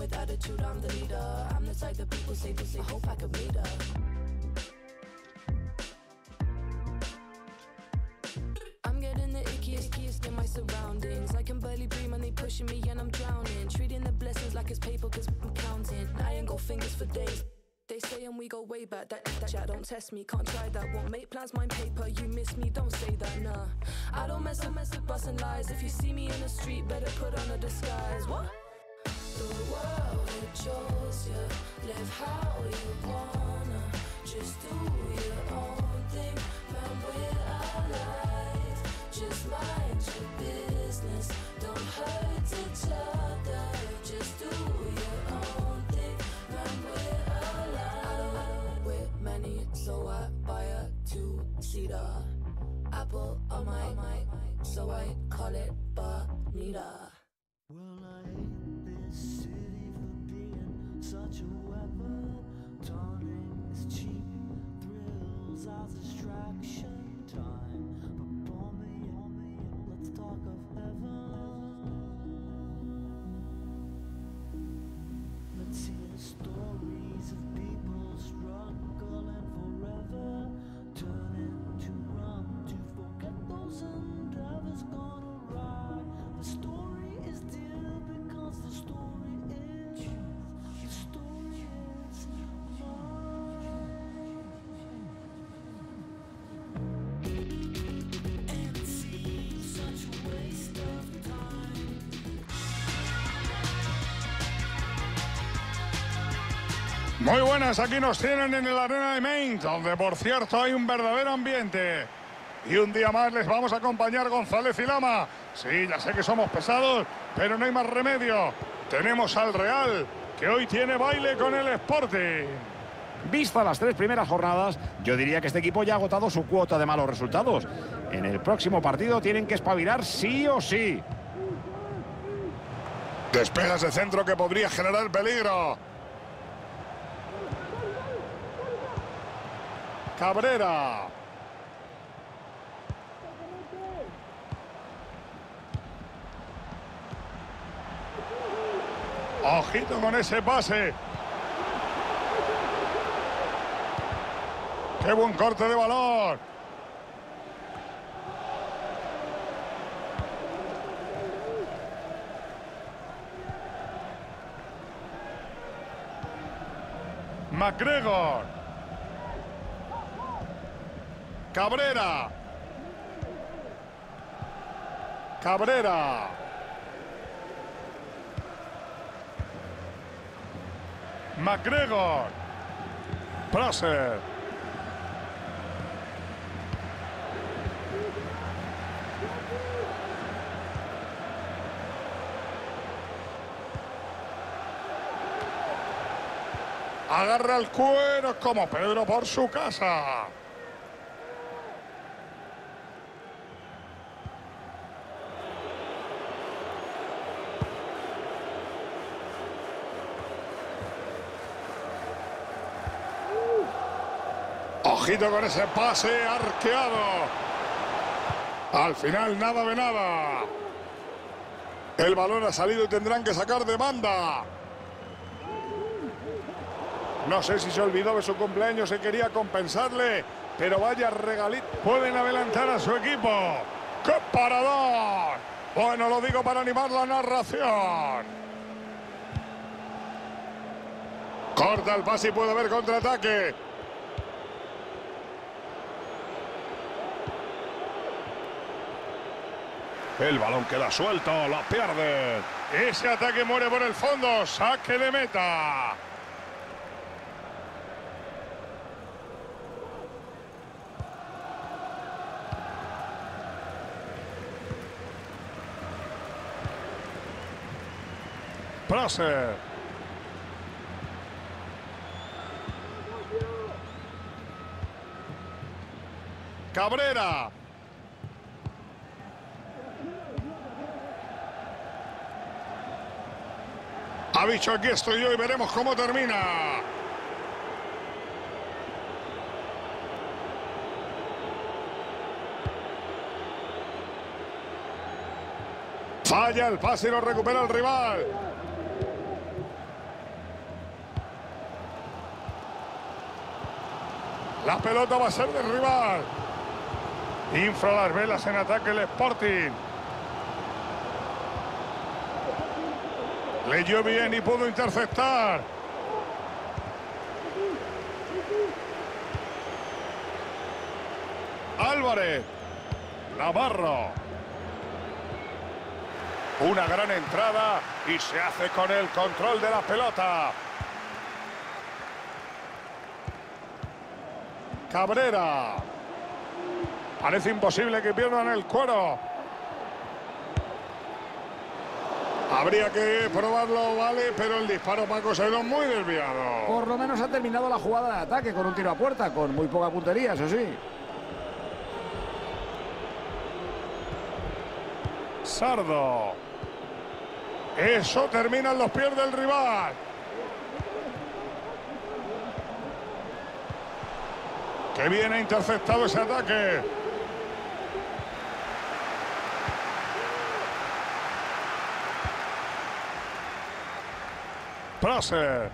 with attitude, I'm the leader. I'm the type that people say, I hope I could meet her. I'm getting the ickiest in my surroundings. I can barely breathe and they pushing me and I'm drowning. Treating the blessings like it's paper cause I'm counting. I ain't got fingers for days. They say and we go way back, that chat don't test me, can't try that, won't make plans, mind paper, you miss me, don't say that, nah. I don't mess with busting lies, if you see me in the street, better put on a disguise, what? The world, it chose you, live how you wanna, just do your own thing, man, we're alive, just mind your business, don't hurt each other, just do your own thing, man, we're so I buy a two-seater Apple on my so I call it Bonita. Well, I hate this city for being such a weapon. Turning is cheap, thrills as distraction time. But pour me, let's talk of heaven. Let's hear the stories of people struggling forever, turning to rum to forget those endeavors gone awry. The story is dear because the story is mine. And it seems such a waste of time. Muy buenas, aquí nos tienen en el Arena de Main, donde por cierto hay un verdadero ambiente. Y un día más les vamos a acompañar González y Lama. Sí, ya sé que somos pesados, pero no hay más remedio. Tenemos al Real, que hoy tiene baile con el Sporting. Vistas las 3 primeras jornadas, yo diría que este equipo ya ha agotado su cuota de malos resultados. En el próximo partido tienen que espabilar sí o sí. Despega ese centro que podría generar peligro. Cabrera. Ojito con ese pase. ¡Qué buen corte de balón! McGregor. Cabrera. Cabrera. McGregor. Prosser. Agarra el cuero como Pedro por su casa. Ojito con ese pase arqueado. Al final nada de nada. El balón ha salido y tendrán que sacar de banda. No sé si se olvidó de su cumpleaños y quería compensarle, pero vaya regalito. Pueden adelantar a su equipo. ¡Qué paradón! Bueno, lo digo para animar la narración. Corta el pase y puede haber contraataque. El balón queda suelto, la pierde. Ese ataque muere por el fondo, saque de meta. Prosser. Cabrera. Ha dicho aquí estoy yo y veremos cómo termina. Falla el pase y lo recupera el rival. La pelota va a ser del rival. Infla las velas en ataque el Sporting. Leyó bien y pudo interceptar. Álvarez. Navarro. Una gran entrada y se hace con el control de la pelota. Cabrera. Parece imposible que pierdan el cuero. Habría que probarlo, vale, pero el disparo Paco se ha ido muy desviado. Por lo menos ha terminado la jugada de ataque con un tiro a puerta, con muy poca puntería, eso sí. Sardo. Eso termina en los pies del rival. ¡Qué bien ha interceptado ese ataque! Prócer.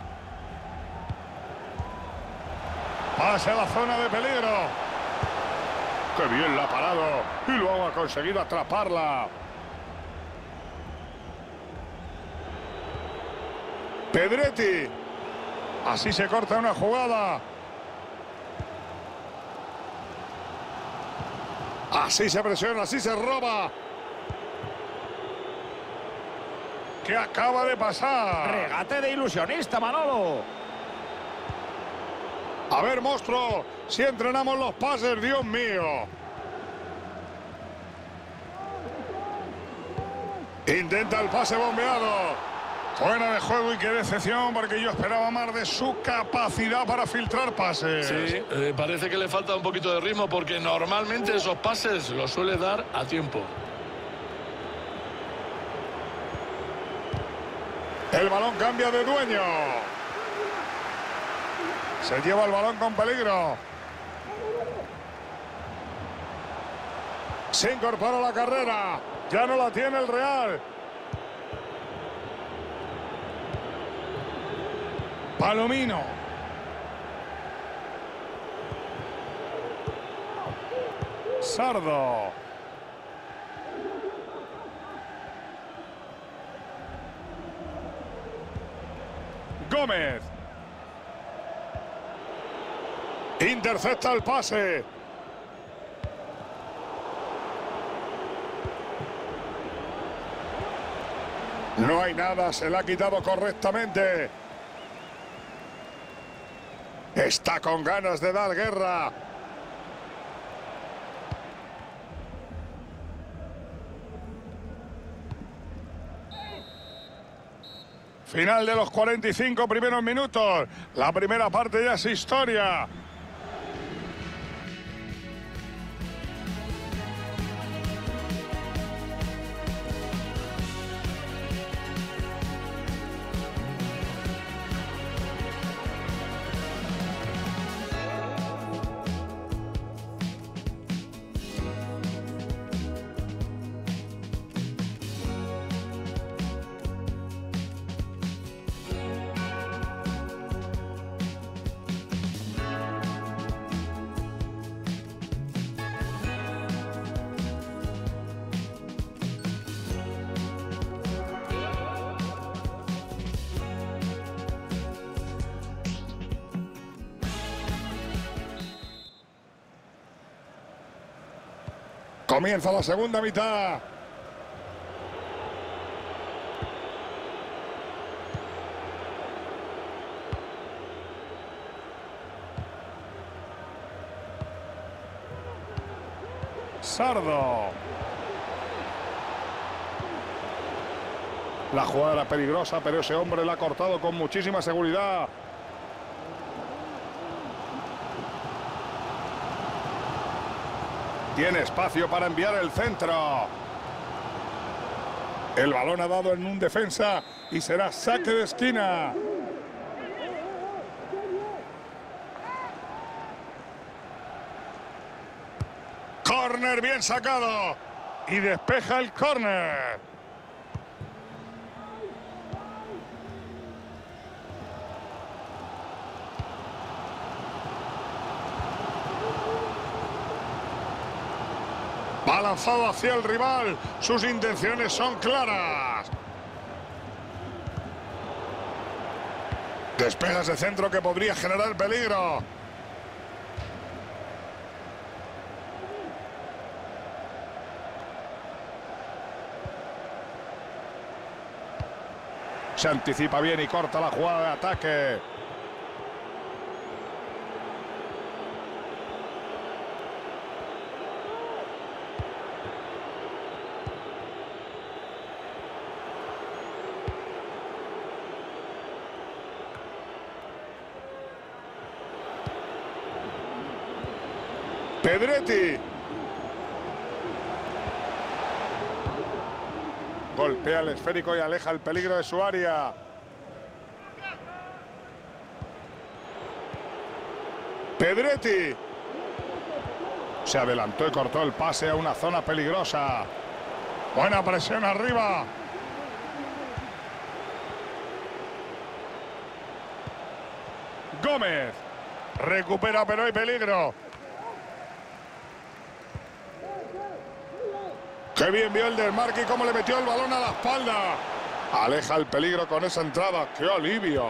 Pase a la zona de peligro. ¡Qué bien la ha parado! Y luego ha conseguido atraparla. Pedretti. Así se corta una jugada. Así se presiona, así se roba. ¿Qué acaba de pasar? Regate de ilusionista, Manolo. A ver, monstruo, si entrenamos los pases, Dios mío. Intenta el pase bombeado. Fuera de juego y qué decepción, porque yo esperaba más de su capacidad para filtrar pases. Sí, parece que le falta un poquito de ritmo porque normalmente esos pases los suele dar a tiempo. El balón cambia de dueño. Se lleva el balón con peligro. Se incorpora a la carrera. Ya no la tiene el Real. Palomino. Sardo. Gómez. Intercepta el pase. No hay nada, se la ha quitado correctamente. Está con ganas de dar guerra. Final de los 45 primeros minutos. La primera parte ya es historia. Comienza la segunda mitad. Sardo. La jugada era peligrosa, pero ese hombre la ha cortado con muchísima seguridad. Tiene espacio para enviar el centro. El balón ha dado en un defensa y será saque de esquina. Córner bien sacado. Y despeja el córner. lanzado hacia el rival. Sus intenciones son claras. Despega ese centro que podría generar peligro. Se anticipa bien y corta la jugada de ataque. Pedretti. Golpea el esférico y aleja el peligro de su área. Pedretti. Se adelantó y cortó el pase a una zona peligrosa. Buena presión arriba. Gómez. Recupera, pero hay peligro. Qué bien vio el desmarque y cómo le metió el balón a la espalda. Aleja el peligro con esa entrada. ¡Qué alivio!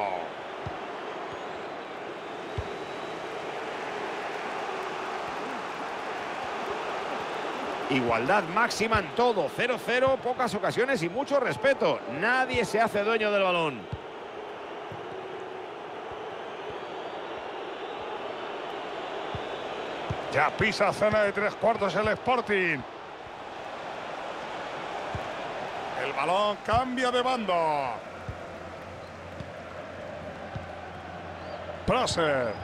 Igualdad máxima en todo. 0-0, pocas ocasiones y mucho respeto. Nadie se hace dueño del balón. Ya pisa zona de 3/4 el Sporting. El balón cambia de bando. Prócer.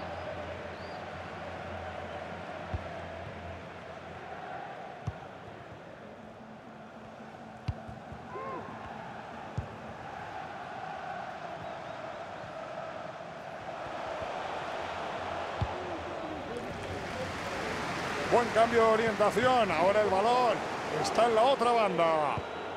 Buen cambio de orientación. Ahora el balón está en la otra banda.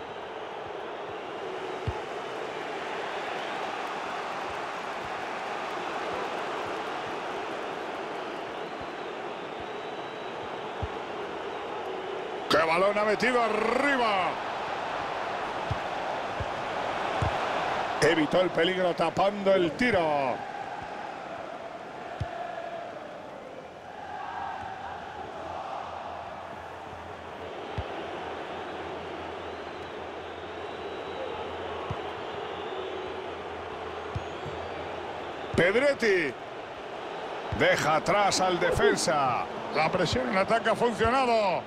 ¡Qué balón ha metido arriba! Evitó el peligro tapando el tiro. Pedretti. Deja atrás al defensa. La presión en ataque ha funcionado.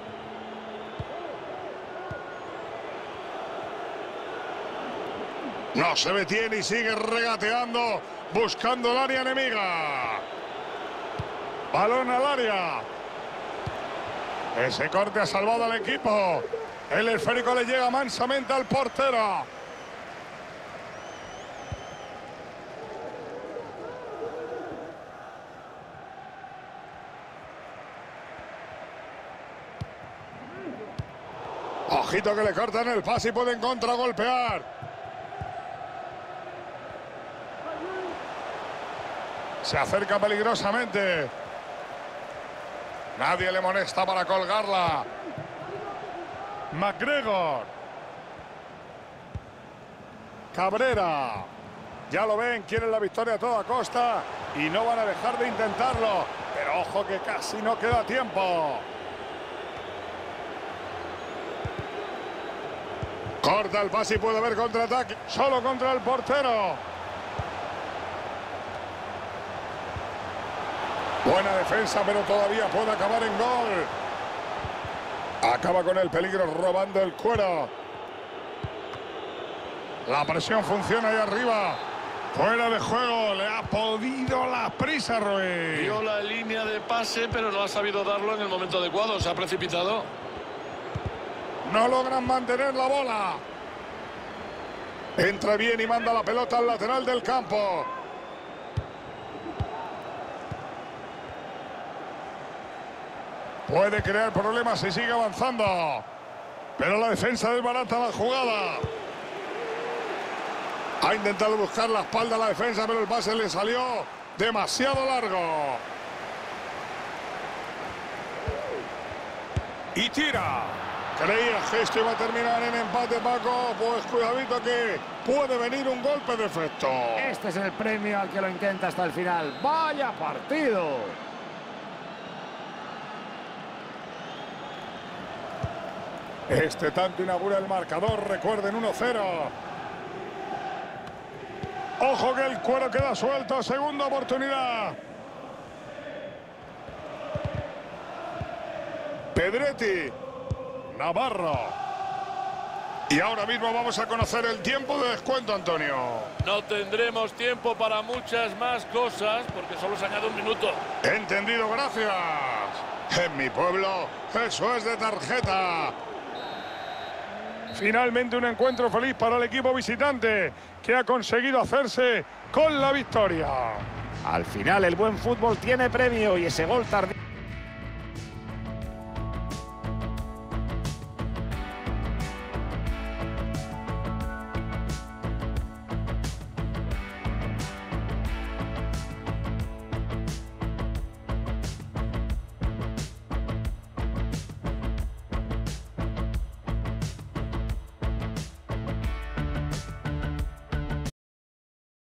No se detiene y sigue regateando, buscando el área enemiga. Balón al área. Ese corte ha salvado al equipo. El esférico le llega mansamente al portero. Ojito que le cortan el pase y pueden contragolpear. Se acerca peligrosamente. Nadie le molesta para colgarla. McGregor. Cabrera. Ya lo ven, quieren la victoria a toda costa y no van a dejar de intentarlo. Pero ojo que casi no queda tiempo. Corta el pase y puede haber contraataque. Solo contra el portero. Buena defensa, pero todavía puede acabar en gol. Acaba con el peligro robando el cuero. La presión funciona ahí arriba. Fuera de juego, le ha podido la prisa Ruiz. Dio la línea de pase, pero no ha sabido darlo en el momento adecuado. Se ha precipitado. No logran mantener la bola. Entra bien y manda la pelota al lateral del campo. Puede crear problemas si sigue avanzando. Pero la defensa desbarata la jugada. Ha intentado buscar la espalda a la defensa, pero el pase le salió demasiado largo. Y tira. ¿Creías que esto iba a terminar en empate, Paco? Pues cuidadito que puede venir un golpe de efecto. Este es el premio al que lo intenta hasta el final. ¡Vaya partido! Este tanto inaugura el marcador, recuerden, 1-0. Ojo que el cuero queda suelto, segunda oportunidad. Pedretti, Navarro. Y ahora mismo vamos a conocer el tiempo de descuento, Antonio. No tendremos tiempo para muchas más cosas porque solo se añade un minuto. Entendido, gracias. En mi pueblo, eso es de tarjeta. Finalmente un encuentro feliz para el equipo visitante, que ha conseguido hacerse con la victoria. Al final el buen fútbol tiene premio y ese gol tardío.